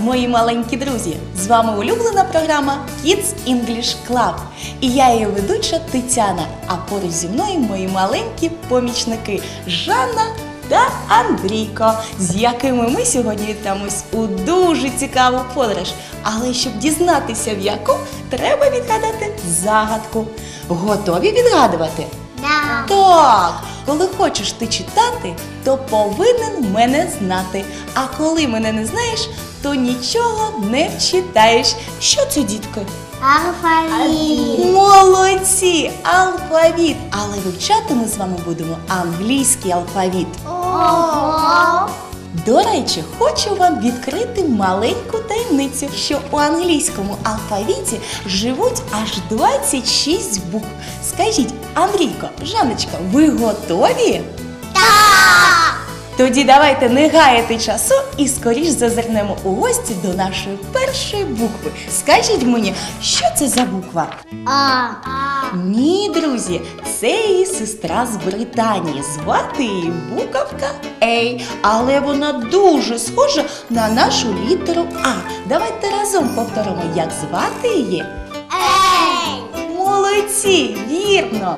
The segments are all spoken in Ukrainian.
мої маленькі друзі! З вами улюблена програма Kids English Club. І я її ведуча Тетяна, а поруч зі мною мої маленькі помічники Жанна та Андрійко, з якими ми сьогодні відправимось у дуже цікаву подорож. Але щоб дізнатися в яку, треба відгадати загадку. Готові відгадувати? Да. Так, коли хочеш ти читати, то повинен мене знати. А коли мене не знаєш, то нічого не вчитаєш. Що це, дітки? Алфавіт. Молодці! Алфавіт! Але вивчати ми з вами будемо англійський алфавіт. Ого! До речі, хочу вам відкрити маленьку таємницю, що у англійському алфавіті живуть аж 26 букв. Скажіть, Андрійко, Жанночка, ви готові? Так! Тоді давайте не гаяти часу і скоріш зазирнемо у гості до нашої першої букви. Скажіть мені, що це за буква? А. Ні, друзі, це її сестра з Британії. Звати її буковка A, але вона дуже схожа на нашу літеру А. Давайте разом повторимо, як звати її. Ей! Молодці, вірно!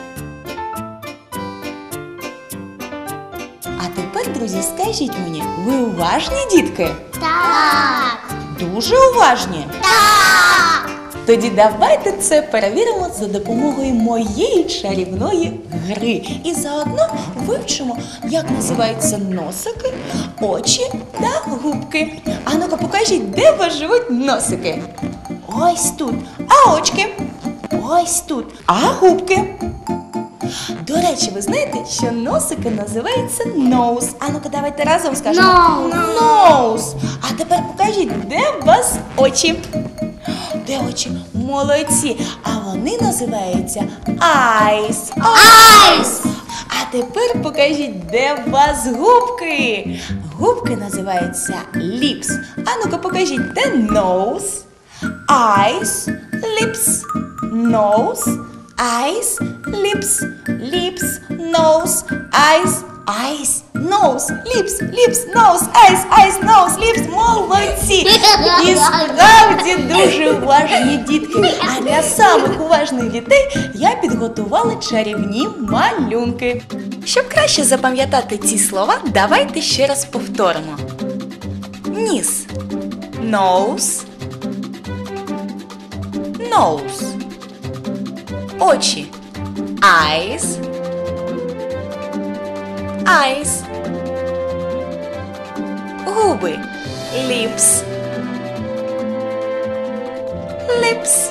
А тепер, друзі, скажіть мені, ви уважні, дітки? Так! Дуже уважні? Так! Тоді давайте це перевіримо за допомогою моєї чарівної гри. І заодно вивчимо, як називаються носики, очі та губки. А ну-ка покажіть, де у вас живуть носики? Ось тут. А очки? Ось тут. А губки? До речі, ви знаєте, що носики називаються nose. А ну-ка давайте разом скажемо. Nose. Nose. А тепер покажіть, де у вас очі? Де очі? Молодці. А вони називаються eyes. Eyes. А тепер покажіть, де у вас губки. Губки називаються lips. А ну-ка покажіть, де nose, eyes, lips, nose, eyes, lips, lips, nose, eyes, eyes, nose, lips, lips, nose, eyes, eyes, nose, lips. Молодці! І справді дуже уважні дітки. А для самих уважних дітей я підготувала чарівні малюнки. Щоб краще запам'ятати ці слова, давайте ще раз повторимо. Ніс. Nose. Nose. Очі. Eyes. Eyes. Губи. Lips. Lips.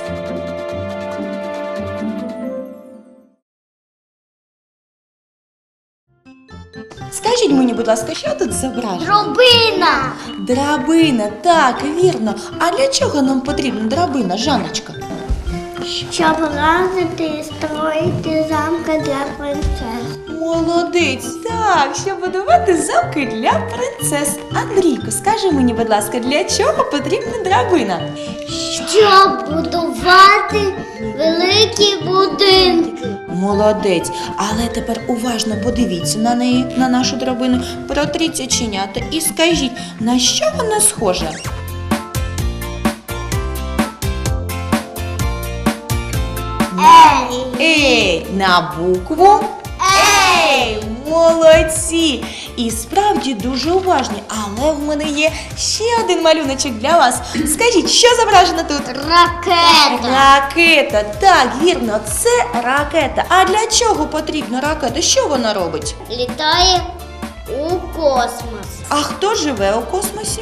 Скажіть мені, будь ласка, що тут зображено? Драбина. Драбина, так, вірно. А для чого нам потрібна драбина, Жанночка? Щоб лазити і строїти замки для принцес. Молодець, так, щоб будувати замки для принцес. Андрійко, скажи мені, будь ласка, для чого потрібна драбина? Щоб будувати великі будинки. Молодець, але тепер уважно подивіться на неї, на нашу драбину, протріть оченята і скажіть, на що вона схожа? Ей! На букву Ей! Молодці! І справді дуже уважні, але в мене є ще один малюночок для вас. Скажіть, що зображено тут? Ракета. Ракета, так, вірно, це ракета. А для чого потрібна ракета? Що вона робить? Літає у космос. А хто живе у космосі?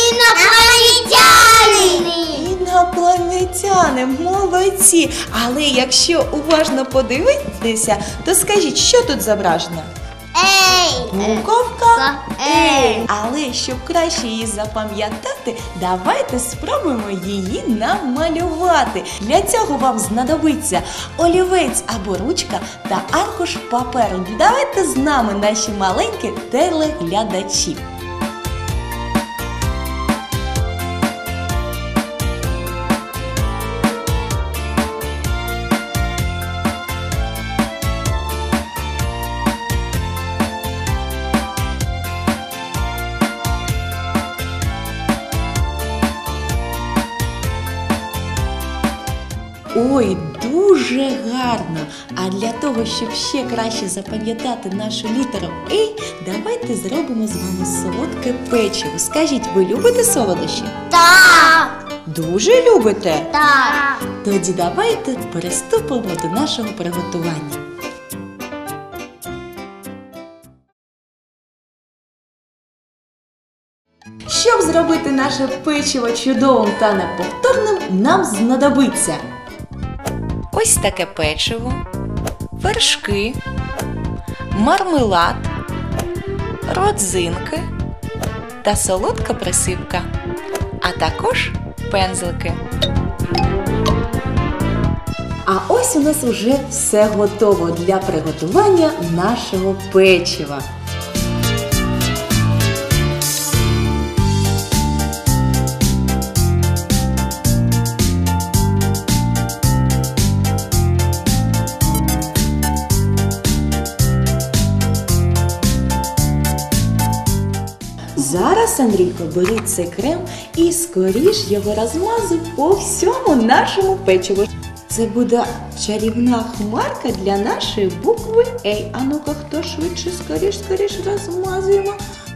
Інопланетяни! Інопланетяни, молодці! Але якщо уважно подивитися, то скажіть, що тут зображено? Ей! Буковка Ей. Але щоб краще її запам'ятати, давайте спробуємо її намалювати. Для цього вам знадобиться олівець або ручка та аркуш паперу. Давайте з нами, наші маленькі телеглядачі. Ой, дуже гарно! А для того, щоб ще краще запам'ятати нашу літеру «Ей», давайте зробимо з вами солодке печиво. Скажіть, ви любите солодощі? Так. Дуже любите? Так. Тоді давайте приступимо до нашого приготування. Щоб зробити наше печиво чудовим та неповторним, нам знадобиться ось таке печиво, вершки, мармелад, родзинки та солодка присипка, а також пензлики. А ось у нас уже все готово для приготування нашого печива. Зараз, Андрійко, бери цей крем і скоріш його розмазуй по всьому нашому печиву. Це буде чарівна хмарка для нашої букви «Ей». А ну-ка, хто швидше, скоріш розмазуємо.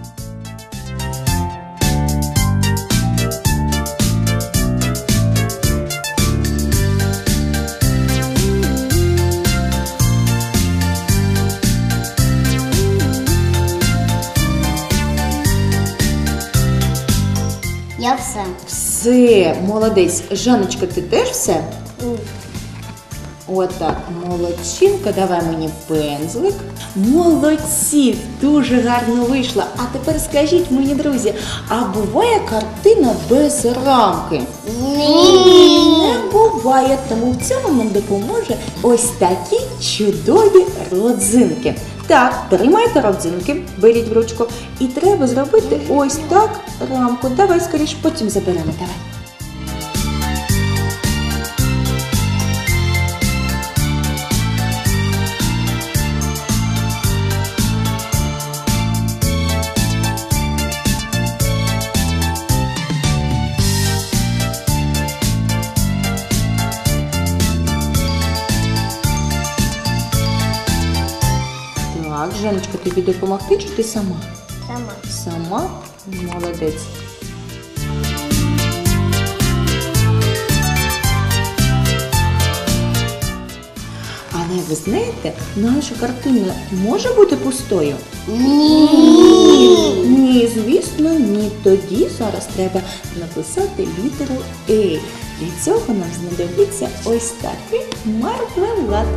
Я все. Все, молодець. Жаночка, ти теж все? Отак, молодчинка, давай мені пензлик. Молодці, дуже гарно вийшло. А тепер скажіть мені, друзі, а буває картина без рамки? Ні. Не буває, тому в цьому нам допоможе ось такі чудові родзинки. Так, тримайте родзинки, беріть в ручку. І треба зробити ось так рамку. Давай скоріше, потім заберемо, давай. Так, Жаночка, тобі допомогти, чи ти сама? Сама. Сама? Молодець. Але ви знаєте, наша картина може бути пустою? Ні. Ні, звісно, ні. Тоді зараз треба написати літеру «Ей». Для цього нам знадобиться ось такий мармелад.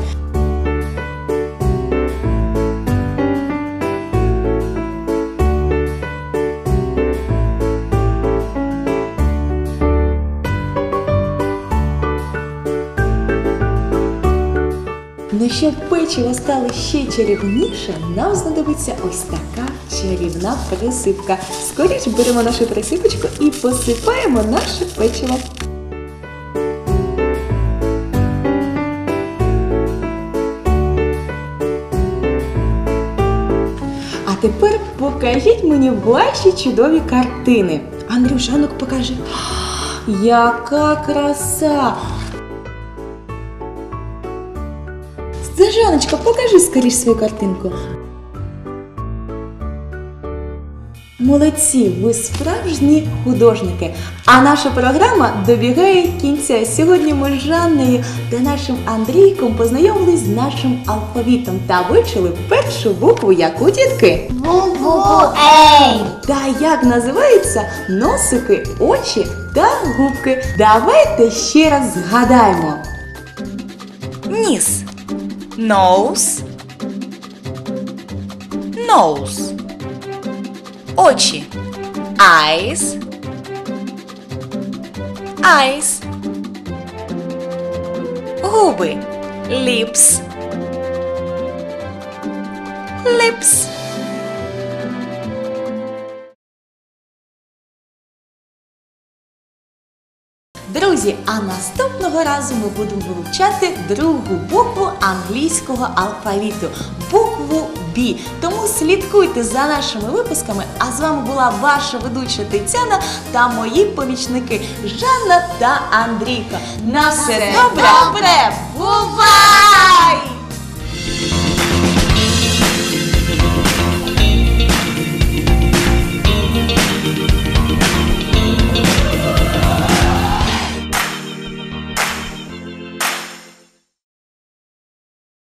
Ну, щоб печиво стало ще чарівніше, нам знадобиться ось така чарівна присипка. Скоріш беремо нашу присипочку і посипаємо наше печиво. А тепер покажіть мені ваші чудові картини. Андрюш, ну покажи. Яка краса! Жаночка, покажи скоріш свою картинку. Молодці, ви справжні художники. А наша програма добігає кінця. Сьогодні ми з Жанною та нашим Андрійком познайомились з нашим алфавітом та вивчили першу букву, яку, дітки? Букву Ей. Та як називаються носики, очі та губки? Давайте ще раз згадаємо. Ніс. Nose. Nose. Очі. Eyes. Eyes. Губи. Lips. Lips. Друзі, а наступного разу ми будемо вивчати другу букву англійського алфавіту – букву B. Тому слідкуйте за нашими випусками. А з вами була ваша ведуча Тетяна та мої помічники Жанна та Андрійко. На все добре! Бувай!